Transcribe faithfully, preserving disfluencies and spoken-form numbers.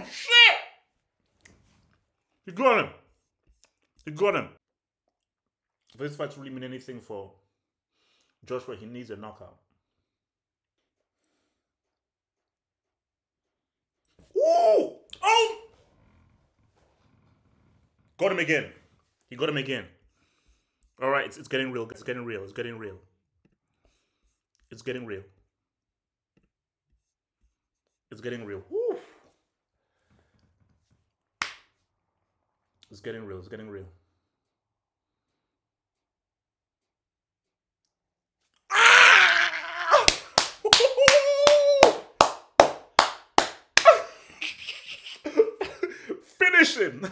shit! He got him. He got him. If this fight's really mean anything for Joshua, he needs a knockout. Ooh! Oh! Got him again. He got him again. All right, it's, it's getting real. It's getting real. It's getting real. It's getting real. It's getting real. Woo. It's getting real. It's getting real. Ah! Finish him.